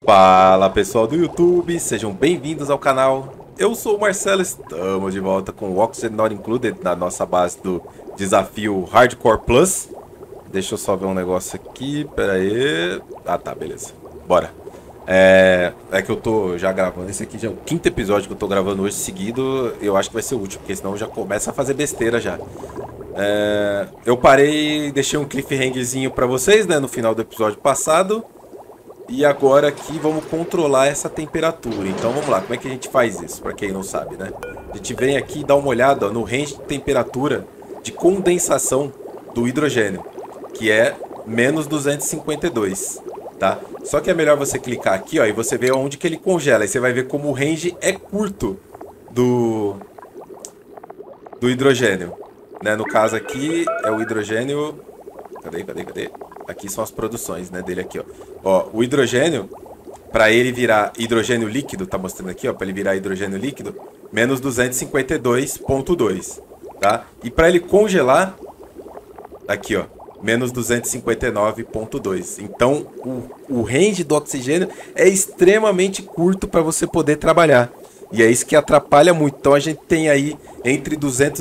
Fala pessoal do YouTube, sejam bem-vindos ao canal. Eu sou o Marcelo, estamos de volta com o Oxygen Not Included na nossa base do desafio Hardcore Plus. Deixa eu só ver um negócio aqui, pera aí. Ah tá, beleza, bora. É que eu tô já gravando, esse aqui já é o quinto episódio que eu tô gravando hoje seguido. Eu acho que vai ser o último, porque senão já começa a fazer besteira já. Eu parei, deixei um cliffhangerzinho pra vocês, né, no final do episódio passado. E agora aqui vamos controlar essa temperatura. Então vamos lá, como é que a gente faz isso? Para quem não sabe, né? A gente vem aqui e dá uma olhada, ó, no range de temperatura de condensação do hidrogênio, que é menos 252, tá? Só que é melhor você clicar aqui, ó, e você vê onde que ele congela. E você vai ver como o range é curto do hidrogênio, né? No caso aqui é o hidrogênio. Cadê? Aqui são as produções, né, dele aqui, ó. Ó, o hidrogênio, para ele virar hidrogênio líquido, tá mostrando aqui, ó, para ele virar hidrogênio líquido, menos 252,2, tá? E para ele congelar, aqui, ó, menos 259,2. Então, o range do oxigênio é extremamente curto para você poder trabalhar. E é isso que atrapalha muito. Então a gente tem aí entre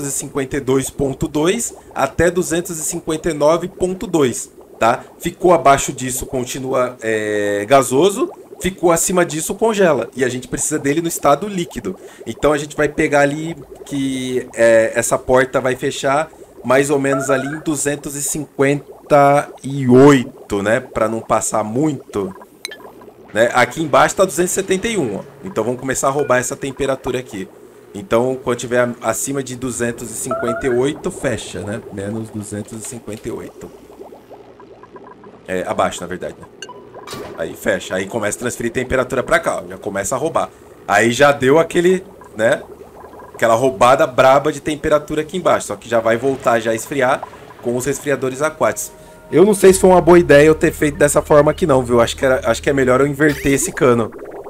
252,2 até 259,2, tá? Ficou abaixo disso, continua gasoso. Ficou acima disso, congela. E a gente precisa dele no estado líquido. Então a gente vai pegar ali que essa porta vai fechar mais ou menos ali em 258, né? Para não passar muito. Né? Aqui embaixo está 271, ó. Então vamos começar a roubar essa temperatura aqui. Então quando tiver acima de 258, fecha, né? Menos 258. Abaixo, na verdade, né? Aí fecha, aí começa a transferir temperatura para cá, ó. Já começa a roubar. Aí já deu aquele, né? Aquela roubada braba de temperatura aqui embaixo. Só que já vai voltar já a esfriar com os resfriadores aquáticos. Eu não sei se foi uma boa ideia eu ter feito dessa forma aqui não, viu? Acho que é melhor eu inverter esse cano.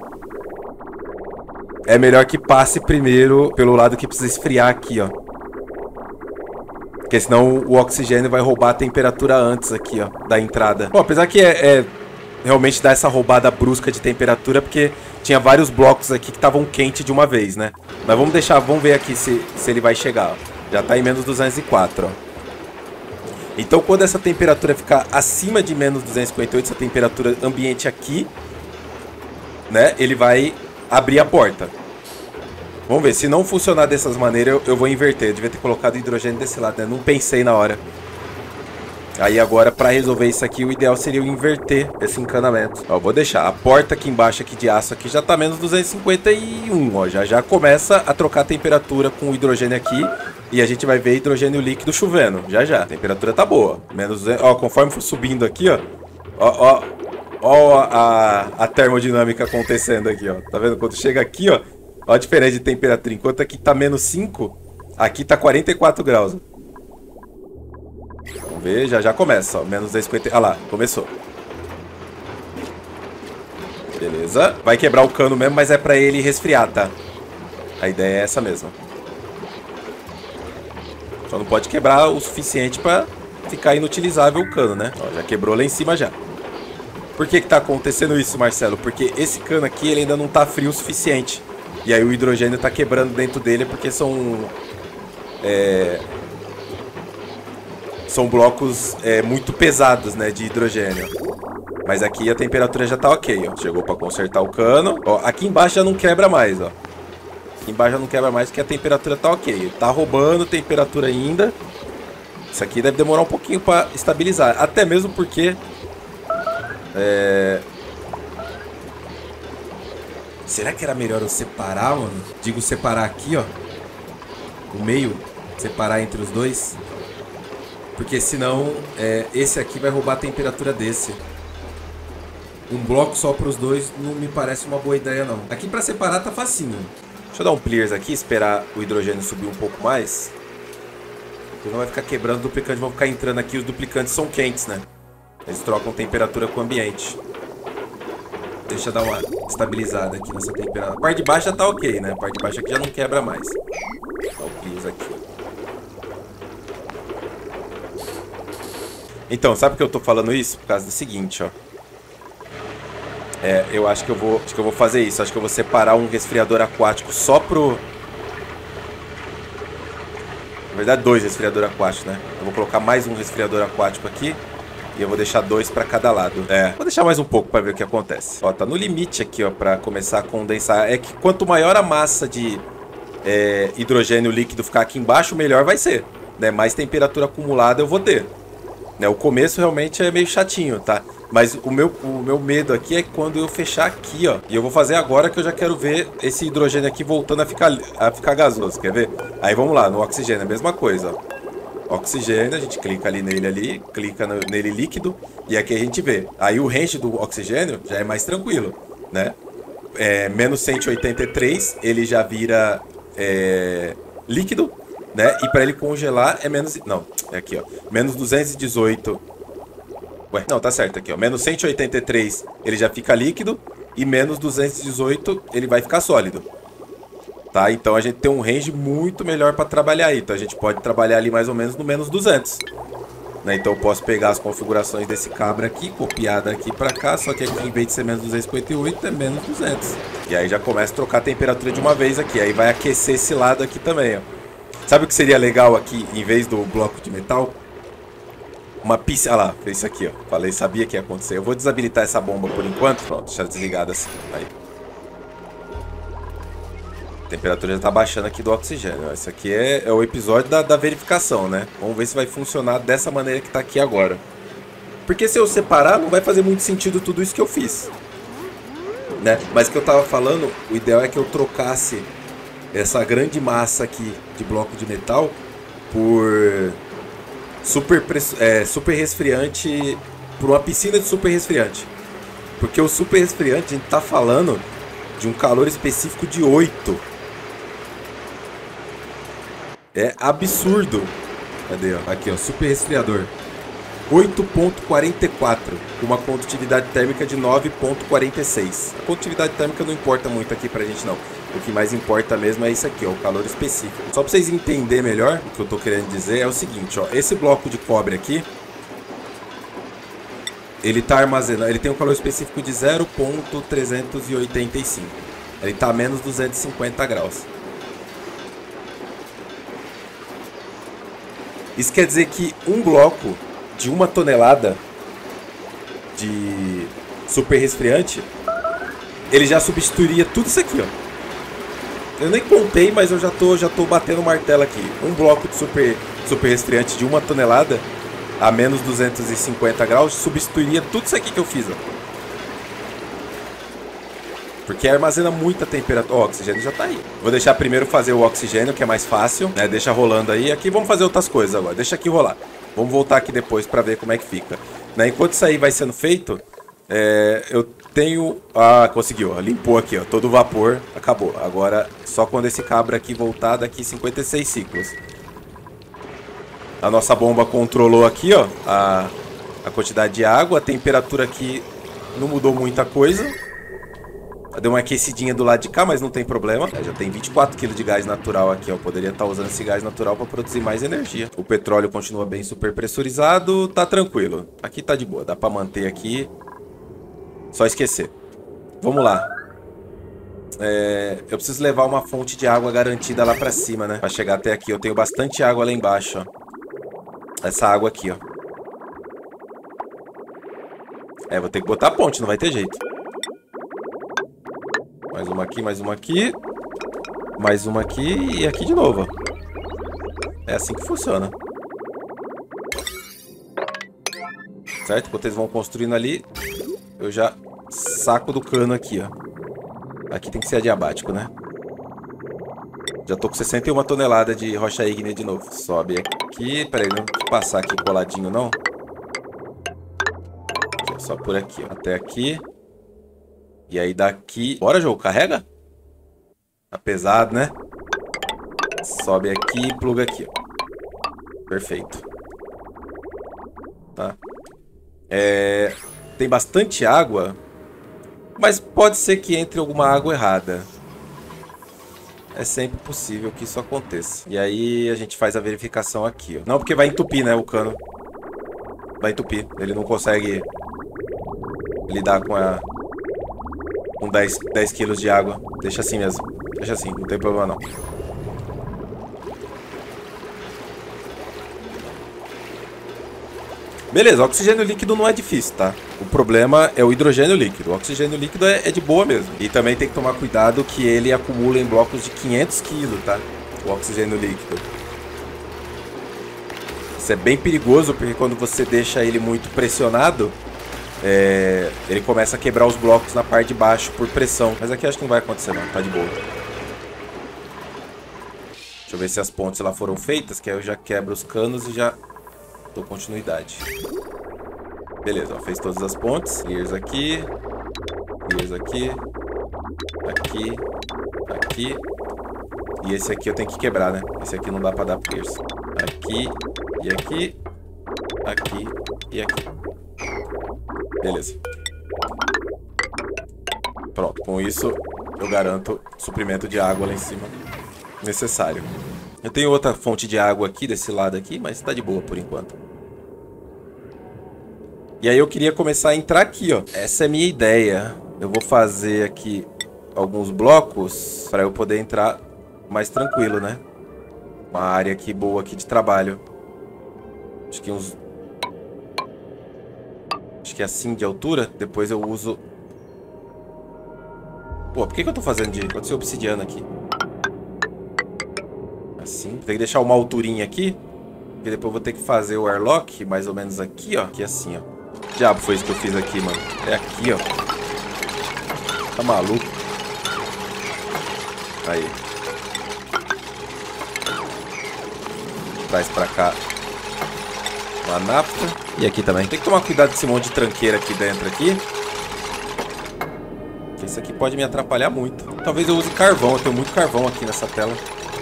É melhor que passe primeiro pelo lado que precisa esfriar aqui, ó. Porque senão o oxigênio vai roubar a temperatura antes aqui, ó, da entrada. Bom, apesar que realmente dá essa roubada brusca de temperatura, porque tinha vários blocos aqui que estavam quentes de uma vez, né? Mas vamos deixar, vamos ver aqui se ele vai chegar, ó. Já tá em menos 204, ó. Então quando essa temperatura ficar acima de menos 258, essa temperatura ambiente aqui, né, ele vai abrir a porta. Vamos ver, se não funcionar dessas maneiras, eu vou inverter. Eu devia ter colocado hidrogênio desse lado, né? Não pensei na hora. Aí agora, para resolver isso aqui, o ideal seria eu inverter esse encanamento. Ó, vou deixar a porta aqui embaixo aqui de aço aqui já tá menos 251, ó. Já começa a trocar a temperatura com o hidrogênio aqui. E a gente vai ver hidrogênio líquido chovendo, já. A temperatura tá boa. Menos 200, ó, conforme for subindo aqui, ó. Ó a termodinâmica acontecendo aqui, ó. Tá vendo? Quando chega aqui, ó. Ó a diferença de temperatura. Enquanto aqui tá menos 5, aqui tá 44 graus. Vamos ver, já começa, ó. Menos 250. Ah lá, começou. Beleza. Vai quebrar o cano mesmo, mas é pra ele resfriar, tá? A ideia é essa mesmo. Só não pode quebrar o suficiente pra ficar inutilizável o cano, né? Ó, já quebrou lá em cima já. Por que tá acontecendo isso, Marcelo? Porque esse cano aqui ele ainda não tá frio o suficiente. E aí o hidrogênio tá quebrando dentro dele porque são blocos muito pesados, né, de hidrogênio. Mas aqui a temperatura já tá ok, ó. Chegou pra consertar o cano. Ó, aqui embaixo já não quebra mais, ó. Aqui embaixo já não quebra mais porque a temperatura tá ok. Tá roubando temperatura ainda. Isso aqui deve demorar um pouquinho pra estabilizar. Até mesmo porque... Será que era melhor eu separar, mano? Digo separar aqui, ó. O meio. Separar entre os dois. Porque senão esse aqui vai roubar a temperatura desse. Um bloco só para os dois não me parece uma boa ideia, não. Aqui para separar tá facinho. Deixa eu dar um clears aqui, esperar o hidrogênio subir um pouco mais. Porque não vai ficar quebrando o duplicante, vão ficar entrando aqui. Os duplicantes são quentes, né? Eles trocam temperatura com o ambiente. Deixa eu dar uma estabilizada aqui nessa temperatura. A parte de baixo já tá ok, né? A parte de baixo aqui já não quebra mais. Dá o clears aqui. Então, sabe por que eu tô falando isso? Por causa do seguinte, ó. Eu acho que eu vou fazer isso. Acho que eu vou separar um resfriador aquático só pro... Na verdade, 2 resfriadores aquáticos, né? Eu vou colocar mais um resfriador aquático aqui. E eu vou deixar 2 pra cada lado. Vou deixar mais um pouco pra ver o que acontece. Ó, tá no limite aqui, ó, pra começar a condensar. É que quanto maior a massa de hidrogênio líquido ficar aqui embaixo, melhor vai ser, né? Mais temperatura acumulada eu vou ter. Né? O começo realmente é meio chatinho, tá? Mas o meu medo aqui é quando eu fechar aqui, ó. E eu vou fazer agora que eu já quero ver esse hidrogênio aqui voltando a ficar gasoso. Quer ver? Aí vamos lá, no oxigênio, a mesma coisa, ó. Oxigênio, a gente clica ali nele clica nele líquido. E aqui a gente vê. Aí o range do oxigênio já é mais tranquilo, né? Menos 183, ele já vira líquido. Né? E para ele congelar é menos... Não, é aqui, ó. Menos 218. Ué, não, tá certo aqui, ó. Menos 183 ele já fica líquido. E menos 218 ele vai ficar sólido. Tá? Então a gente tem um range muito melhor para trabalhar aí. Então a gente pode trabalhar ali mais ou menos no menos 200. Né? Então eu posso pegar as configurações desse cabra aqui, copiar daqui para cá. Só que aqui em vez de ser menos 258 é menos 200. E aí já começa a trocar a temperatura de uma vez aqui. Aí vai aquecer esse lado aqui também, ó. Sabe o que seria legal aqui, em vez do bloco de metal? Uma piscina... Ah lá, fez isso aqui, ó. Falei, sabia que ia acontecer. Eu vou desabilitar essa bomba por enquanto. Pronto, deixa desligada assim. Aí. A temperatura já tá baixando aqui do oxigênio. Esse aqui é o episódio da verificação, né? Vamos ver se vai funcionar dessa maneira que tá aqui agora. Porque se eu separar, não vai fazer muito sentido tudo isso que eu fiz. Né? Mas o que eu tava falando, o ideal é que eu trocasse essa grande massa aqui de bloco de metal por super resfriante, por uma piscina de super resfriante. Porque o super resfriante, a gente tá falando de um calor específico de 8. É absurdo. Cadê, ó? Aqui, ó, super resfriador. 8.44, com uma condutividade térmica de 9.46. A condutividade térmica não importa muito aqui pra gente, não. O que mais importa mesmo é isso aqui, ó, o calor específico. Só pra vocês entenderem melhor, o que eu tô querendo dizer é o seguinte, ó. Esse bloco de cobre aqui, ele tá armazenando, ele tem um calor específico de 0.385. Ele tá a menos 250 graus. Isso quer dizer que um bloco de 1 tonelada de super resfriante, ele já substituiria tudo isso aqui, ó. Eu nem contei, mas eu já tô batendo o martelo aqui. Um bloco de super resfriante de 1 tonelada a menos 250 graus substituiria tudo isso aqui que eu fiz, ó. Porque armazena muita temperatura. Ó, o oxigênio já tá aí. Vou deixar primeiro fazer o oxigênio, que é mais fácil, né? Deixa rolando aí. Aqui vamos fazer outras coisas agora. Deixa aqui rolar. Vamos voltar aqui depois para ver como é que fica. Né? Enquanto isso aí vai sendo feito, eu tenho... Ah, conseguiu. Ó. Limpou aqui, ó. Todo o vapor. Acabou. Agora, só quando esse cabra aqui voltar, daqui 56 ciclos. A nossa bomba controlou aqui, ó, a quantidade de água. A temperatura aqui não mudou muita coisa. Deu uma aquecidinha do lado de cá, mas não tem problema. Já tem 24 kg de gás natural aqui, ó. Poderia estar usando esse gás natural para produzir mais energia. O petróleo continua bem super pressurizado. Tá tranquilo. Aqui tá de boa. Dá para manter aqui. Só esquecer. Vamos lá. Eu preciso levar uma fonte de água garantida lá para cima, né? Para chegar até aqui. Eu tenho bastante água lá embaixo, ó. Essa água aqui, ó. Vou ter que botar a ponte. Não vai ter jeito. Mais uma aqui, mais uma aqui. Mais uma aqui e aqui de novo. É assim que funciona. Certo? Enquanto eles vão construindo ali, eu já saco do cano aqui, ó. Aqui tem que ser adiabático, né? Já tô com 61 toneladas de rocha ígnea de novo. Sobe aqui. Pera aí, não vou passar aqui coladinho, não. Aqui, só por aqui, ó. Até aqui. E aí daqui... Bora, jogo, carrega? Tá pesado, né? Sobe aqui e pluga aqui, ó. Perfeito. Tá. Tem bastante água, mas pode ser que entre alguma água errada. É sempre possível que isso aconteça. E aí a gente faz a verificação aqui, ó. Não, porque vai entupir, né, o cano. Vai entupir. Ele não consegue lidar com com 10 quilos de água. Deixa assim mesmo. Deixa assim, não tem problema não. Beleza, oxigênio líquido não é difícil, tá? O problema é o hidrogênio líquido. O oxigênio líquido é de boa mesmo. E também tem que tomar cuidado que ele acumula em blocos de 500 kg, tá? O oxigênio líquido. Isso é bem perigoso, porque quando você deixa ele muito pressionado, ele começa a quebrar os blocos na parte de baixo por pressão. Mas aqui acho que não vai acontecer não, tá de boa. Deixa eu ver se as pontes lá foram feitas, que aí eu já quebro os canos e já dou continuidade. Beleza, ó, fez todas as pontes. Gears aqui. Gears aqui. Aqui. Aqui. E esse aqui eu tenho que quebrar, né? Esse aqui não dá pra dar Gears. Aqui. E aqui. Aqui. E aqui. Beleza. Pronto, com isso eu garanto suprimento de água lá em cima necessário. Eu tenho outra fonte de água aqui, desse lado aqui, mas tá de boa por enquanto. E aí eu queria começar a entrar aqui, ó. Essa é a minha ideia. Eu vou fazer aqui alguns blocos para eu poder entrar mais tranquilo, né? Uma área aqui boa aqui de trabalho. Acho que uns... Acho que é assim de altura. Depois eu uso... Pô, por que eu tô fazendo de... Pode ser obsidiana aqui. Assim. Tem que deixar uma alturinha aqui. Porque depois eu vou ter que fazer o airlock mais ou menos aqui, ó. Aqui assim, ó. Que diabo foi isso que eu fiz aqui, mano? É aqui, ó. Tá maluco? Aí. Traz pra cá uma nafta. E aqui também. Tem que tomar cuidado com esse monte de tranqueira aqui dentro aqui. Porque isso aqui pode me atrapalhar muito. Talvez eu use carvão. Eu tenho muito carvão aqui nessa tela.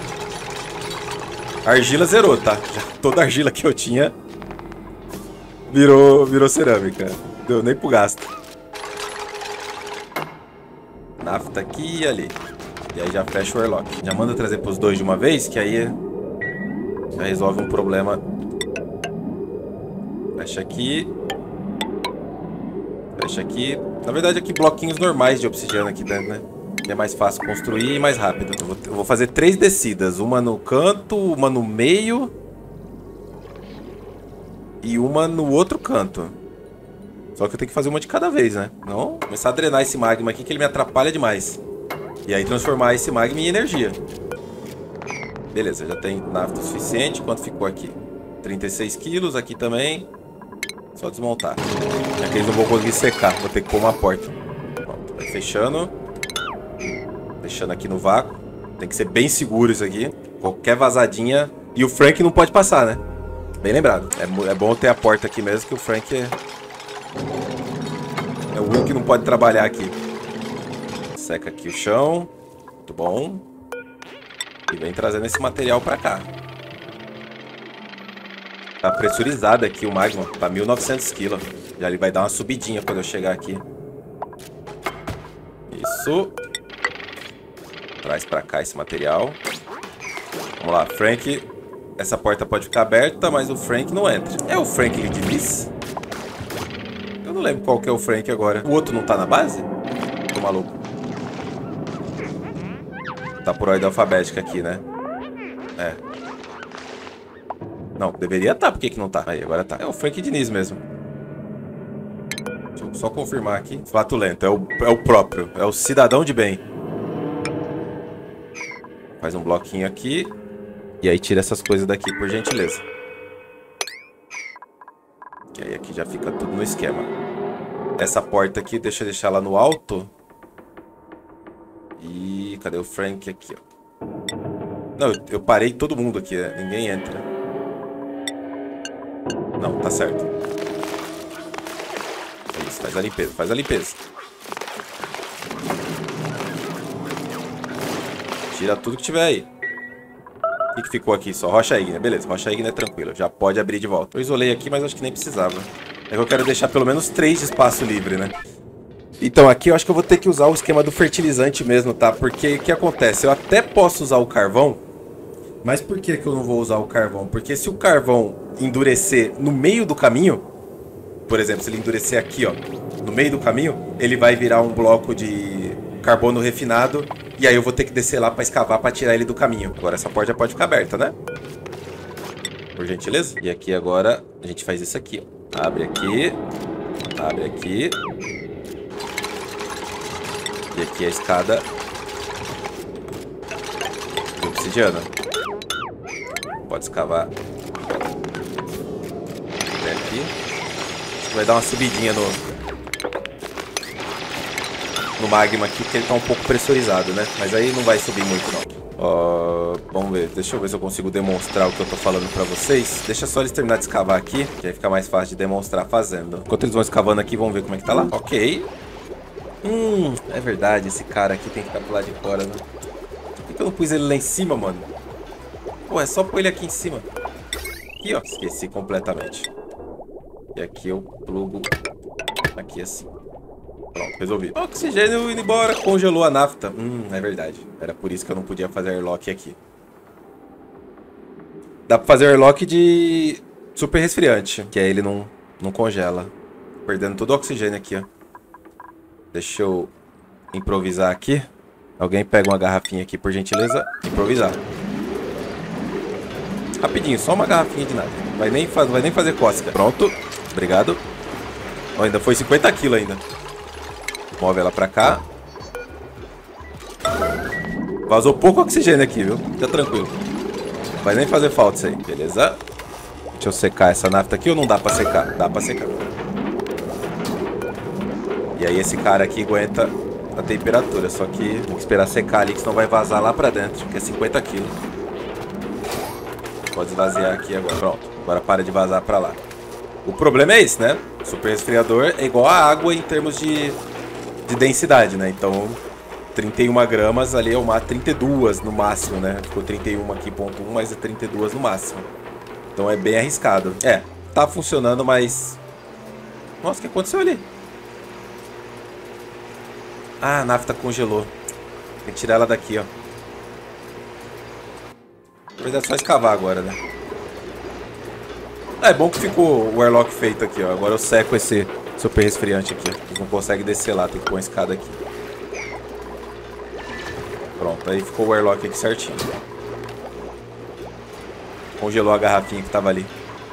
A argila zerou, tá? Já toda a argila que eu tinha virou cerâmica. Deu nem pro gasto. Nafta aqui e ali. E aí já fecha o airlock. Já manda trazer pros dois de uma vez, que aí já resolve um problema. Fecha aqui. Fecha aqui. Na verdade aqui bloquinhos normais de obsidiana aqui dentro, né? Que é mais fácil construir e mais rápido. Eu vou fazer 3 descidas. Uma no canto, uma no meio e uma no outro canto. Só que eu tenho que fazer uma de cada vez, né? Não começar a drenar esse magma aqui, que ele me atrapalha demais. E aí transformar esse magma em energia. Beleza, já tem nafta o suficiente. Quanto ficou aqui? 36 quilos. Aqui também. Só desmontar. Aqui eles não vão conseguir secar. Vou ter que pôr uma porta. Pronto, vai fechando. Deixando aqui no vácuo. Tem que ser bem seguro isso aqui. Qualquer vazadinha. E o Frank não pode passar, né? Bem lembrado. É bom ter a porta aqui mesmo, que o Frank é o único que não pode trabalhar aqui. Seca aqui o chão. Muito bom. E vem trazendo esse material pra cá. Tá pressurizado aqui o magma. Tá 1900 kg. Já ele vai dar uma subidinha quando eu chegar aqui. Isso. Traz pra cá esse material. Vamos lá, Frank. Essa porta pode ficar aberta, mas o Frank não entra. É o Frank Lidlis? Eu não lembro qual que é o Frank agora. O outro não tá na base? Tô maluco. Tá por ordem alfabética aqui, né? É. Não, deveria estar. Por que que não tá? Aí, agora tá. É o Frank Diniz mesmo. Deixa eu só confirmar aqui. Flatulento. É o próprio. É o cidadão de bem. Faz um bloquinho aqui. E aí tira essas coisas daqui, por gentileza. Que aí aqui já fica tudo no esquema. Essa porta aqui, deixa eu deixar lá no alto. E cadê o Frank aqui, ó? Não, eu parei todo mundo aqui, né? Ninguém entra. Não, tá certo. É isso, faz a limpeza, faz a limpeza. Tira tudo que tiver aí. O que ficou aqui? Só rocha ígnea. Beleza, rocha ígnea é tranquilo. Já pode abrir de volta. Eu isolei aqui, mas acho que nem precisava. É que eu quero deixar pelo menos 3 de espaço livre, né? Então aqui eu acho que eu vou ter que usar o esquema do fertilizante mesmo, tá? Porque o que acontece? Eu até posso usar o carvão. Mas por que que eu não vou usar o carvão? Porque se o carvão endurecer no meio do caminho... Por exemplo, se ele endurecer aqui, ó, no meio do caminho, ele vai virar um bloco de carbono refinado. E aí eu vou ter que descer lá pra escavar pra tirar ele do caminho. Agora essa porta já pode ficar aberta, né? Por gentileza. E aqui agora a gente faz isso aqui, ó. Abre aqui. Abre aqui. E aqui a escada de obsidiana. Pode escavar até aqui. Acho que vai dar uma subidinha no magma aqui, porque ele tá um pouco pressurizado, né? Mas aí não vai subir muito, não. Vamos ver. Deixa eu ver se eu consigo demonstrar o que eu tô falando pra vocês. Deixa só eles terminar de escavar aqui, que aí fica mais fácil de demonstrar fazendo. Enquanto eles vão escavando aqui, vamos ver como é que tá lá. Ok. É verdade, esse cara aqui tem que ficar pro lado de fora, né? Por que eu não pus ele lá em cima, mano? Pô, é só pôr ele aqui em cima. Aqui, ó. Esqueci completamente. E aqui eu plugo aqui assim. Pronto, resolvi. Oxigênio indo embora. Congelou a nafta. É verdade. Era por isso que eu não podia fazer airlock aqui. Dá pra fazer airlock de super resfriante, que aí ele não congela. Perdendo todo o oxigênio aqui, ó. Deixa eu improvisar aqui. Alguém pega uma garrafinha aqui, por gentileza. Improvisar. Rapidinho, só uma garrafinha de nada. Vai nem fazer cócega. Pronto. Obrigado. Oh, ainda foi 50 kg ainda. Move ela pra cá. Vazou pouco oxigênio aqui, viu? Fica tranquilo. Não vai nem fazer falta isso aí. Beleza. Deixa eu secar essa nafta aqui ou não dá pra secar? Dá pra secar. E aí esse cara aqui aguenta a temperatura. Só que tem que esperar secar ali, que senão vai vazar lá pra dentro. Que é 50 kg. Pode esvaziar aqui agora. Pronto. Agora para de vazar pra lá. O problema é esse, né? O super resfriador é igual a água em termos de densidade, né? Então, 31 gramas ali é uma 32 no máximo, né? Ficou 31 aqui, ponto 1, mas é 32 no máximo. Então é bem arriscado. É, tá funcionando, mas... Nossa, o que aconteceu ali? Ah, a nafta congelou. Tem que tirar ela daqui, ó. Na verdade é só escavar agora, né? É bom que ficou o airlock feito aqui, ó. Agora eu seco esse super resfriante aqui. Eles não conseguem descer lá, tem que pôr uma escada aqui. Pronto, aí ficou o airlock aqui certinho. Congelou a garrafinha que tava ali.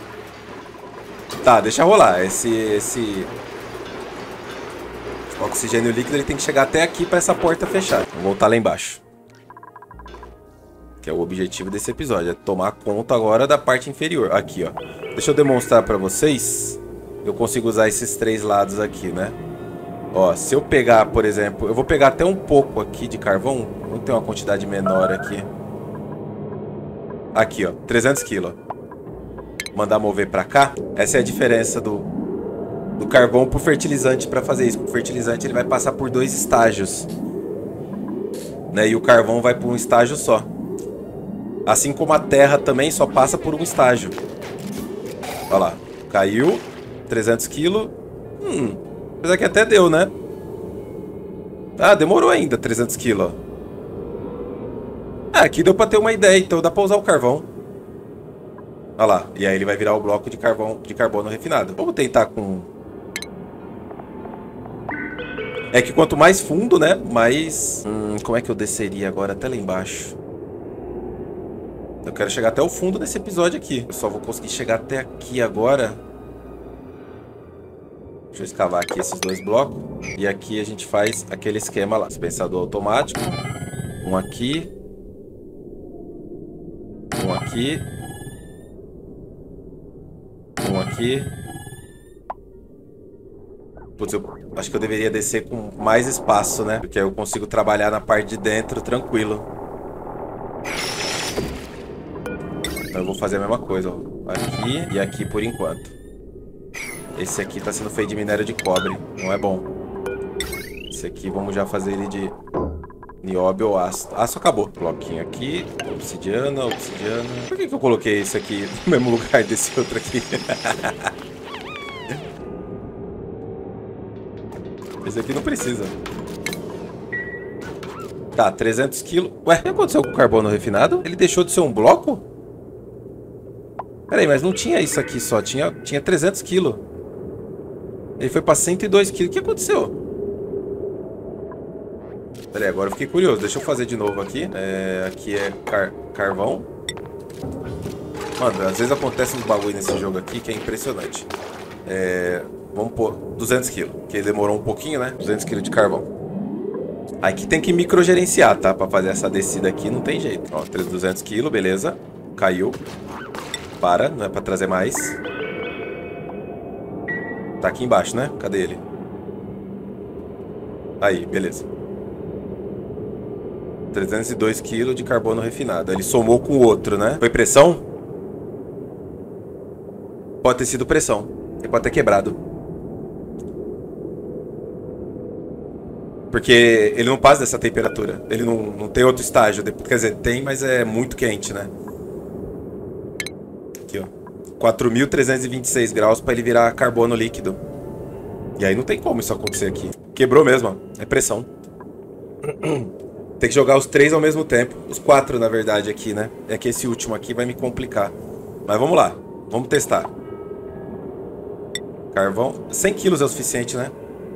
Tá, deixa rolar. Esse oxigênio líquido ele tem que chegar até aqui pra essa porta fechar. Vou voltar lá embaixo. Que é o objetivo desse episódio, é tomar conta agora da parte inferior. Aqui, ó. Deixa eu demonstrar pra vocês. Eu consigo usar esses três lados aqui, né? Ó, se eu pegar, por exemplo... Eu vou pegar até um pouco aqui de carvão. Vamos ter uma quantidade menor aqui. Aqui, ó. 300 kg. Mandar mover pra cá. Essa é a diferença do carvão pro fertilizante pra fazer isso. O fertilizante ele vai passar por 2 estágios. Né? E o carvão vai por um estágio só. Assim como a terra também só passa por um estágio. Olha lá. Caiu. 300 kg. Apesar que até deu, né? Ah, demorou ainda 300 kg. Ah, aqui deu pra ter uma ideia. Então dá pra usar o carvão. Olha lá. E aí ele vai virar o bloco de carbono refinado. Vamos tentar com... É que quanto mais fundo, né? Mais... como é que eu desceria agora até lá embaixo? Eu quero chegar até o fundo desse episódio aqui. Eu só vou conseguir chegar até aqui agora. Deixa eu escavar aqui esses 2 blocos. E aqui a gente faz aquele esquema lá. Dispensador automático. Um aqui. Um aqui. Um aqui. Putz, eu acho que eu deveria descer com mais espaço, né? Porque aí eu consigo trabalhar na parte de dentro tranquilo. Então eu vou fazer a mesma coisa, ó. Aqui e aqui por enquanto. Esse aqui tá sendo feito de minério de cobre. Não é bom. Esse aqui vamos já fazer ele de nióbio ou aço. Aço acabou. Bloquinho aqui. Obsidiana, obsidiana. Por que eu coloquei esse aqui no mesmo lugar desse outro aqui? Esse aqui não precisa. Tá, 300 kg. Ué, o que aconteceu com o carbono refinado? Ele deixou de ser um bloco? Peraí, mas não tinha isso aqui só. Tinha 300 kg. Ele foi pra 102 kg. O que aconteceu? Pera aí, agora eu fiquei curioso. Deixa eu fazer de novo aqui. Aqui é carvão. Mano, às vezes acontece uns bagulho nesse jogo aqui que é impressionante. Vamos pôr 200 kg, que demorou um pouquinho, né? 200 kg de carvão. Aqui tem que microgerenciar, tá? Pra fazer essa descida aqui não tem jeito. Ó, 200 kg, beleza. Caiu. Para, não é pra trazer mais. Tá aqui embaixo, né? Cadê ele? Aí, beleza. 302 kg de carbono refinado. Ele somou com o outro, né? Foi pressão? Pode ter sido pressão. Ele pode ter quebrado. Porque ele não passa dessa temperatura. Ele não tem outro estágio. Quer dizer, tem, mas é muito quente, né? Aqui, ó. 4.326 graus pra ele virar carbono líquido. E aí não tem como isso acontecer aqui. Quebrou mesmo, ó. É pressão. Tem que jogar os 3 ao mesmo tempo. Os 4, na verdade, aqui, né? É que esse último aqui vai me complicar. Mas vamos lá. Vamos testar. Carvão. 100 quilos é o suficiente, né?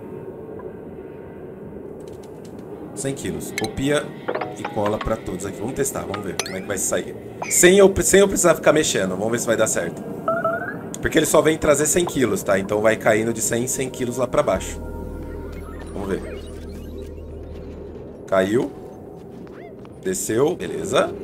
100 quilos. Copia e cola pra todos aqui. Vamos testar, vamos ver como é que vai sair. Sem eu precisar ficar mexendo. Vamos ver se vai dar certo. Porque ele só vem trazer 100 quilos, tá? Então vai caindo de 100 em 100 quilos lá pra baixo. Vamos ver. Caiu. Desceu. Beleza.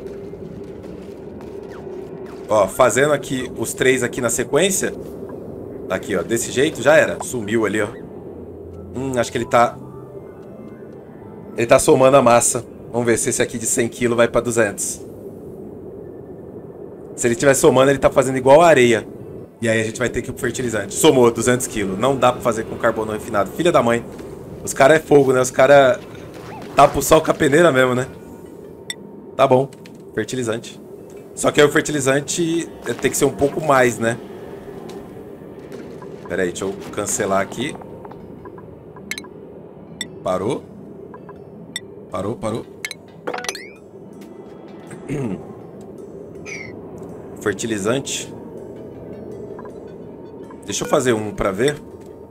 Ó, fazendo aqui os 3 aqui na sequência. Aqui, ó. Desse jeito já era. Sumiu ali, ó. Acho que ele tá... Ele tá somando a massa. Vamos ver se esse aqui de 100 kg vai pra 200. Se ele estiver somando, ele tá fazendo igual a areia. E aí a gente vai ter que ir pro fertilizante. Somou 200 kg. Não dá pra fazer com carbono refinado. Filha da mãe. Os caras é fogo, né? Os caras tapam o sol com a peneira mesmo, né? Tá bom. Fertilizante. Só que aí o fertilizante tem que ser um pouco mais, né? Pera aí, deixa eu cancelar aqui. Parou. Parou. Fertilizante. Deixa eu fazer um pra ver.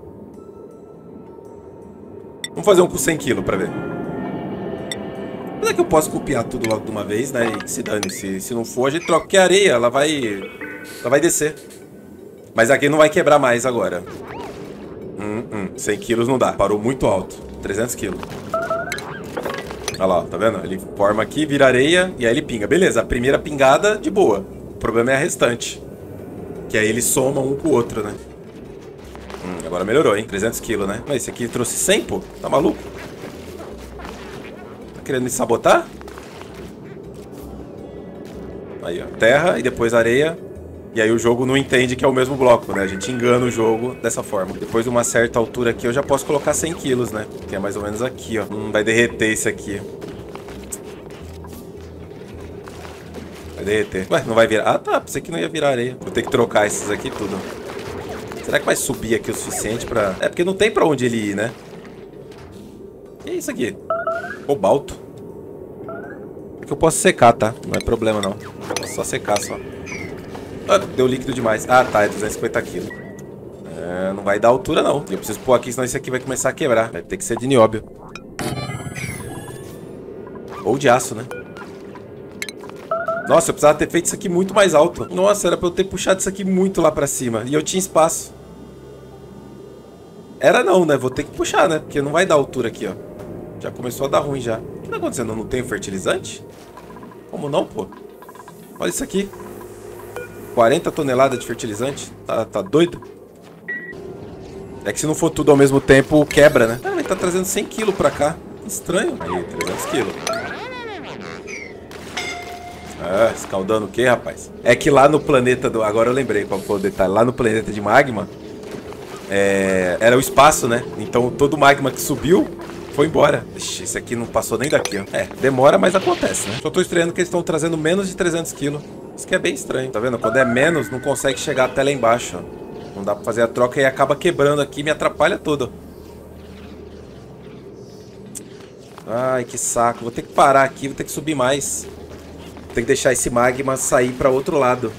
Vamos fazer um com 100 kg pra ver. Mas é que eu posso copiar tudo logo de uma vez, né? E se dane. Se não for, a gente troca. Porque a areia, ela vai descer. Mas aqui não vai quebrar mais agora. 100 quilos não dá. Parou muito alto. 300 quilos. Olha lá, tá vendo? Ele forma aqui, vira areia e aí ele pinga. Beleza, a primeira pingada, de boa. O problema é a restante. Que aí ele soma um com o outro, né? Agora melhorou, hein? 300 quilos, né? Mas esse aqui trouxe 100, pô. Tá maluco? Tá querendo me sabotar? Aí, ó. Terra e depois areia. E aí o jogo não entende que é o mesmo bloco, né? A gente engana o jogo dessa forma. Depois de uma certa altura aqui, eu já posso colocar 100 quilos, né? Que é mais ou menos aqui, ó. Vai derreter esse aqui. Vai derreter. Ué, não vai virar? Ah, tá. Pensei que não ia virar areia. Vou ter que trocar esses aqui tudo. Será que vai subir aqui o suficiente pra... É, porque não tem pra onde ele ir, né? Que é isso aqui? Cobalto. Porque eu posso secar, tá? Não é problema, não. Posso só secar, só. Ah, deu líquido demais. Ah, tá, é 250 quilos. Não vai dar altura, não. Eu preciso pôr aqui, senão esse aqui vai começar a quebrar. Vai ter que ser de nióbio. Ou de aço, né? Nossa, eu precisava ter feito isso aqui muito mais alto. Nossa, era pra eu ter puxado isso aqui muito lá pra cima. E eu tinha espaço. Era não, né? Vou ter que puxar, né? Porque não vai dar altura aqui, ó. Já começou a dar ruim, já. O que tá acontecendo? Eu não tenho fertilizante? Como não, pô? Olha isso aqui. 40 toneladas de fertilizante? Tá doido? É que se não for tudo ao mesmo tempo, quebra, né? Ah, ele tá trazendo 100 kg pra cá. Estranho. Aí, 300 kg. Ah, escaldando o quê, rapaz? É que lá no planeta do... Agora eu lembrei qual foi o detalhe. Lá no planeta de magma, era o espaço, né? Então todo o magma que subiu foi embora. Ixi, esse aqui não passou nem daqui, ó. Demora, mas acontece, né? Só tô estranhando que eles estão trazendo menos de 300 kg. Isso que é bem estranho, tá vendo? Quando é menos, não consegue chegar até lá embaixo, ó. Não dá pra fazer a troca e acaba quebrando aqui e me atrapalha tudo. Ai, que saco. Vou ter que parar aqui, vou ter que subir mais. Vou ter que deixar esse magma sair pra outro lado.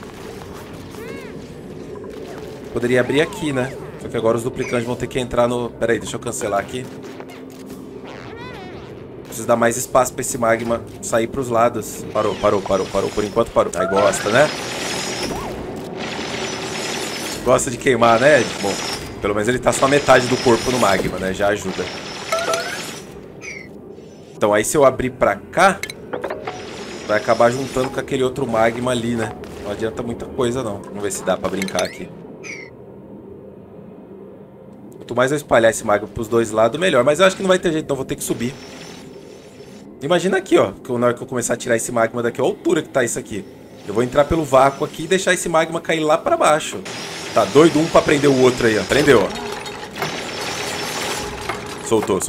Poderia abrir aqui, né? Só que agora os duplicantes vão ter que entrar no... Pera aí, deixa eu cancelar aqui. preciso dar mais espaço pra esse magma sair pros lados. Parou. Por enquanto parou. Aí gosta, né? Gosta de queimar, né? Bom, pelo menos ele tá só a metade do corpo no magma, né? Já ajuda. Então aí se eu abrir pra cá, vai acabar juntando com aquele outro magma ali, né? Não adianta muita coisa, não. Vamos ver se dá pra brincar aqui. Quanto mais eu espalhar esse magma pros dois lados, melhor. Mas eu acho que não vai ter jeito, então vou ter que subir. Imagina aqui, ó. Que na hora que eu começar a tirar esse magma daqui, olha a altura que tá isso aqui. Eu vou entrar pelo vácuo aqui e deixar esse magma cair lá pra baixo. Tá doido um pra prender o outro aí, ó. Prendeu, ó. Soltou.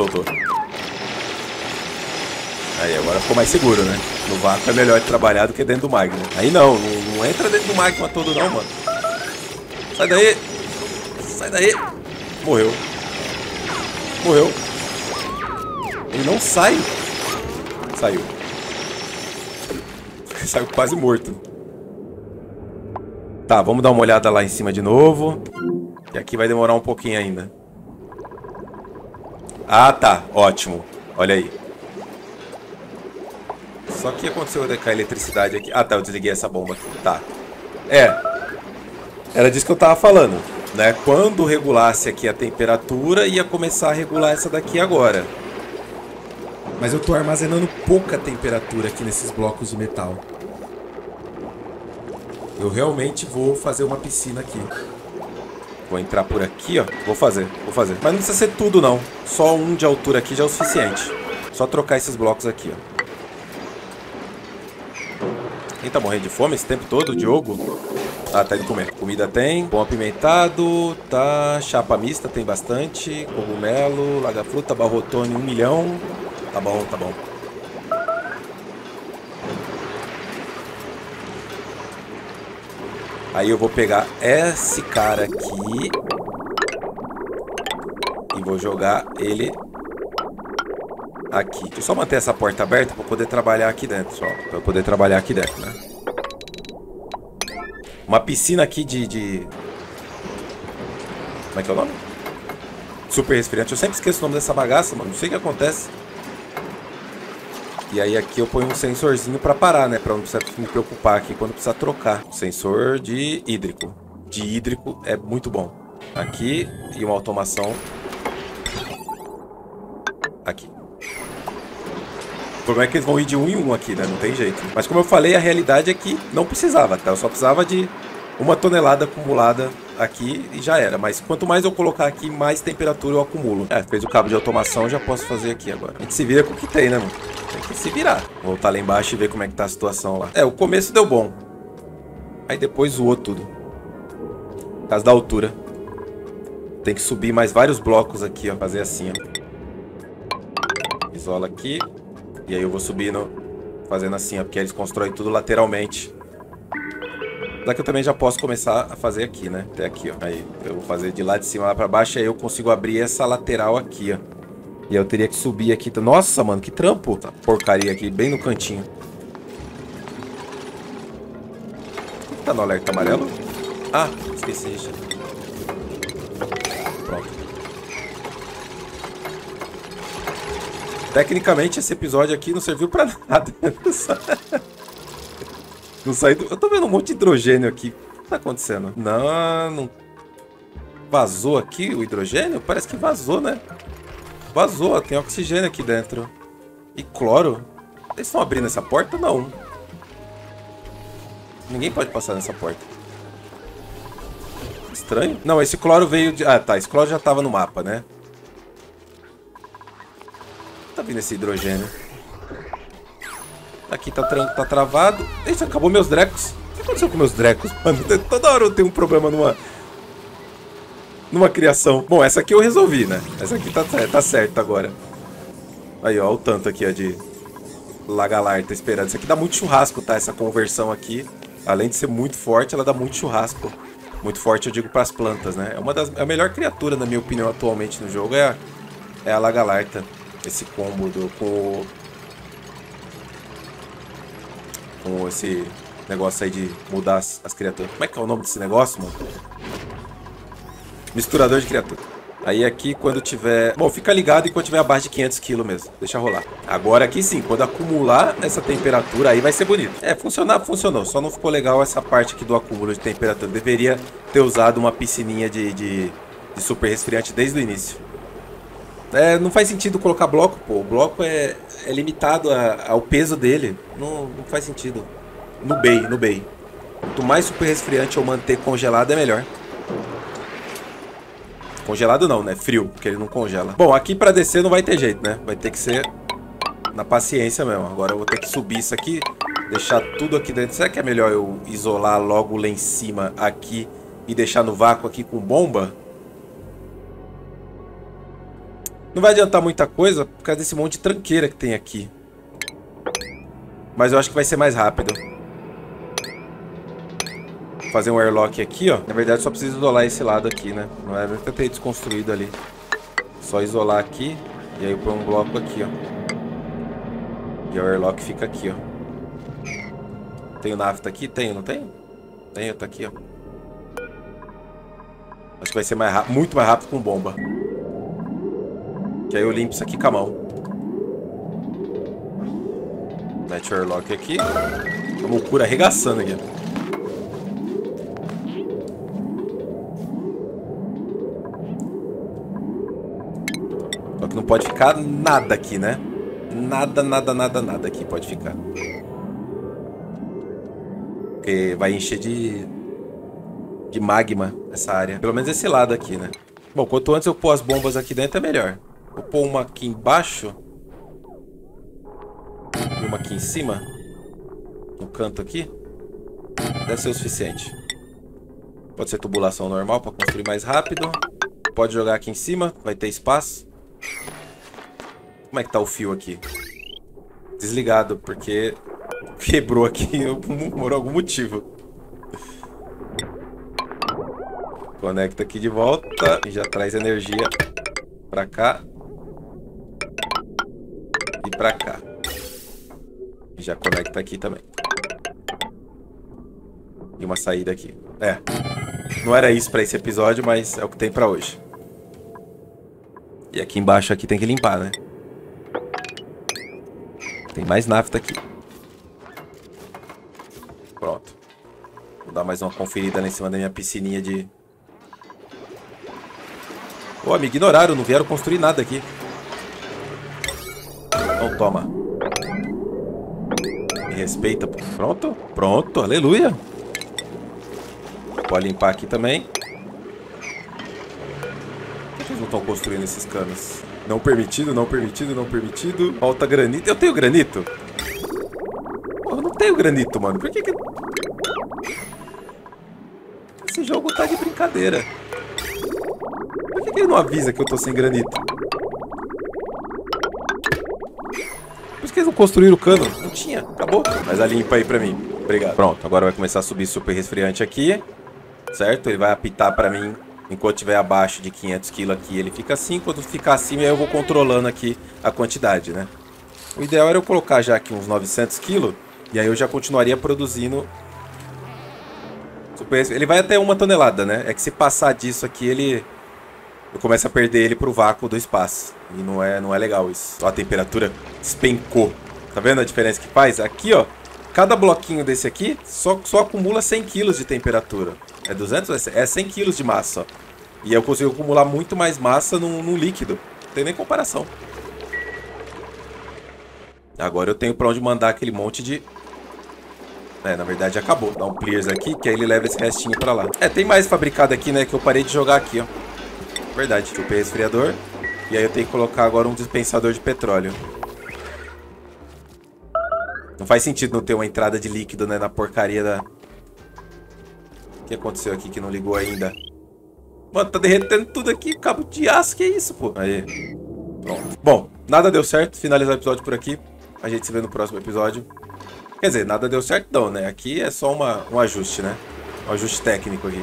Aí, agora ficou mais seguro, né? No vácuo é melhor de trabalhar do que dentro do magma. Aí não entra dentro do magma todo não, mano. Sai daí. Sai daí. Morreu. Ele não sai. Saiu. Saiu quase morto. Tá, vamos dar uma olhada lá em cima de novo. E aqui vai demorar um pouquinho ainda. Ah, tá. Ótimo. Olha aí. Só que aconteceu com a eletricidade aqui. Ah, tá. Eu desliguei essa bomba aqui. Tá. Era disso que eu tava falando, né? Quando regulasse aqui a temperatura, ia começar a regular essa daqui agora. Mas eu tô armazenando pouca temperatura aqui nesses blocos de metal. Eu realmente vou fazer uma piscina aqui. Vou entrar por aqui, ó. Vou fazer. Mas não precisa ser tudo, não. Só um de altura aqui já é o suficiente. Só trocar esses blocos aqui, ó. Quem tá morrendo de fome esse tempo todo? O Diogo? Ah, tá indo comer. Comida tem. Pão apimentado. Tá. Chapa mista tem bastante. Cogumelo. Laga-fruta. Barrotone 1 milhão. Tá bom. Aí eu vou pegar esse cara aqui. E vou jogar ele aqui. Deixa eu só manter essa porta aberta pra poder trabalhar aqui dentro, só. Pra eu poder trabalhar aqui dentro, né? Uma piscina aqui de... Como é que é o nome? Super resfriante. Eu sempre esqueço o nome dessa bagaça, mano. Não sei o que acontece. E aí aqui eu ponho um sensorzinho pra parar, né? Pra não precisar me preocupar aqui quando precisar trocar. Sensor de hídrico. De hídrico é muito bom. Aqui e uma automação. Aqui. O problema é que eles vão ir de 1 em 1 aqui, né? Não tem jeito. Mas como eu falei, a realidade é que não precisava, tá? Eu só precisava de 1 tonelada acumulada aqui e já era. Mas quanto mais eu colocar aqui, mais temperatura eu acumulo. Fez o cabo de automação, já posso fazer aqui agora. A gente se vira com o que tem, né, mano? Tem que se virar. Vou voltar lá embaixo e ver como é que tá a situação lá. O começo deu bom. Aí depois zoou tudo. Por causa da altura. Tem que subir mais vários blocos aqui, ó. Fazer assim, ó. Isola aqui. E aí eu vou subindo, fazendo assim, ó. Porque eles constroem tudo lateralmente. Daqui eu também já posso começar a fazer aqui, né? Até aqui, ó. Aí eu vou fazer de lá de cima lá pra baixo. E aí eu consigo abrir essa lateral aqui, ó. E eu teria que subir aqui. Nossa, mano, que trampo. Essa porcaria aqui, bem no cantinho. O que tá no alerta amarelo? Ah, esqueci isso. Pronto. Tecnicamente, esse episódio aqui não serviu pra nada. Não sai do... Eu tô vendo um monte de hidrogênio aqui. O que tá acontecendo? Não... Vazou aqui o hidrogênio? Parece que vazou, né? Vazou, tem oxigênio aqui dentro. E cloro? Eles estão abrindo essa porta? Não. Ninguém pode passar nessa porta. Estranho. Não, esse cloro veio de... Ah, tá. Esse cloro já tava no mapa, né? Tá vindo esse hidrogênio. Aqui tá travado. Eita, acabou meus drecos. O que aconteceu com meus drecos? Mano, toda hora eu tenho um problema numa criação. Bom, essa aqui eu resolvi, né? Essa aqui tá certa agora. Aí, ó, o tanto aqui, ó, de Lagalarta esperando. Isso aqui dá muito churrasco, tá? Essa conversão aqui, além de ser muito forte, ela dá muito churrasco. Muito forte, eu digo, pras plantas, né? É a melhor criatura, na minha opinião, atualmente no jogo, é a Lagalarta. Esse combo com esse negócio aí de mudar as criaturas. Como é que é o nome desse negócio, mano? Misturador de criatura. Aí aqui quando tiver... Bom, fica ligado enquanto tiver abaixo de 500 kg mesmo. Deixa rolar. Agora aqui sim, quando acumular essa temperatura, aí vai ser bonito. É, funcionar, funcionou. Só não ficou legal essa parte aqui do acúmulo de temperatura. Deveria ter usado uma piscininha de super resfriante desde o início. É, não faz sentido colocar bloco, pô. O bloco é limitado ao peso dele. Não faz sentido. No bay. Quanto mais super resfriante eu manter congelado, é melhor. Congelado não, né? Frio, porque ele não congela. Bom, aqui pra descer não vai ter jeito, né? Vai ter que ser na paciência mesmo. Agora eu vou ter que subir isso aqui, deixar tudo aqui dentro. Será que é melhor eu isolar logo lá em cima aqui e deixar no vácuo aqui com bomba? Não vai adiantar muita coisa por causa desse monte de tranqueira que tem aqui. Mas eu acho que vai ser mais rápido. Fazer um airlock aqui, ó. Na verdade, só preciso isolar esse lado aqui, né? Não é nem ter desconstruído ali. Só isolar aqui. E aí eu ponho um bloco aqui, ó. E o airlock fica aqui, ó. Tenho nafta aqui? Tenho, não tenho? Tenho, tá aqui, ó. Acho que vai ser mais rápido, muito mais rápido com bomba. Que aí eu limpo isso aqui com a mão. Mete o airlock aqui. A loucura arregaçando aqui. Só que não pode ficar nada aqui, né? Nada aqui pode ficar. Porque vai encher de magma essa área. Pelo menos esse lado aqui, né? Bom, quanto antes eu pôr as bombas aqui dentro é melhor. Vou pôr uma aqui embaixo. E uma aqui em cima. No canto aqui. Deve ser o suficiente. Pode ser tubulação normal para construir mais rápido. Pode jogar aqui em cima, vai ter espaço. Como é que tá o fio aqui? Desligado, porque quebrou aqui por algum motivo. Conecta aqui de volta e já traz energia pra cá. E pra cá. E já conecta aqui também. E uma saída aqui. É. Não era isso pra esse episódio, mas é o que tem pra hoje. E aqui embaixo aqui tem que limpar, né? Tem mais nafta aqui. Pronto. Vou dar mais uma conferida lá em cima da minha piscininha de... Pô, me ignoraram, não vieram construir nada aqui. Então toma. Me respeita. Pronto? Pronto, aleluia. Pode limpar aqui também. Por que eles não estão construindo esses canos? Não permitido, não permitido, não permitido. Falta granito. Eu tenho granito? Pô, eu não tenho granito, mano. Por que que... Esse jogo tá de brincadeira. Por que ele não avisa que eu tô sem granito? Por isso que eles não construíram o cano. Não tinha, acabou. Mas a limpa aí pra mim. Obrigado. Pronto, agora vai começar a subir super resfriante aqui. Certo? Ele vai apitar pra mim. Enquanto estiver abaixo de 500 kg aqui, ele fica assim. Quando ficar acima, eu vou controlando aqui a quantidade, né? O ideal era eu colocar já aqui uns 900 kg. E aí eu já continuaria produzindo. Ele vai até 1 tonelada, né? É que se passar disso aqui, eu começo a perder ele pro vácuo do espaço. E não é legal isso. Ó, a temperatura despencou. Tá vendo a diferença que faz? Aqui, ó. Cada bloquinho desse aqui só acumula 100 kg de temperatura. É 200? É 100 kg de massa, ó. E eu consigo acumular muito mais massa num líquido. Não tem nem comparação. Agora eu tenho pra onde mandar aquele monte de... na verdade acabou. Dá um clears aqui, que aí ele leva esse restinho pra lá. Tem mais fabricado aqui, né? Que eu parei de jogar aqui, ó. Verdade, chupei o resfriador. E aí eu tenho que colocar agora um dispensador de petróleo. Não faz sentido não ter uma entrada de líquido, né? Na porcaria da... O que aconteceu aqui que não ligou ainda? Mano, tá derretendo tudo aqui. Cabo de aço, que isso, pô? Aí. Pronto. Bom, nada deu certo. Finalizar o episódio por aqui. A gente se vê no próximo episódio. Quer dizer, nada deu certo não, né? Aqui é só um ajuste, né? Um ajuste técnico aqui.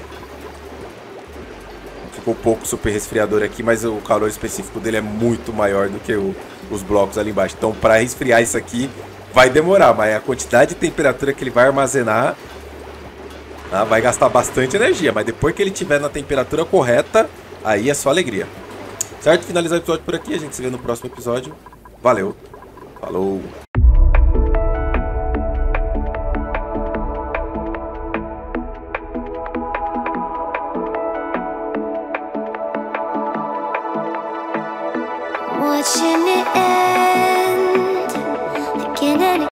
Ficou pouco super resfriador aqui, mas o calor específico dele é muito maior do que os blocos ali embaixo. Então, para resfriar isso aqui, vai demorar. Mas a quantidade de temperatura que ele vai armazenar... vai gastar bastante energia, mas depois que ele estiver na temperatura correta, aí é só alegria. Certo? Finalizar o episódio por aqui. A gente se vê no próximo episódio. Valeu. Falou. Watching it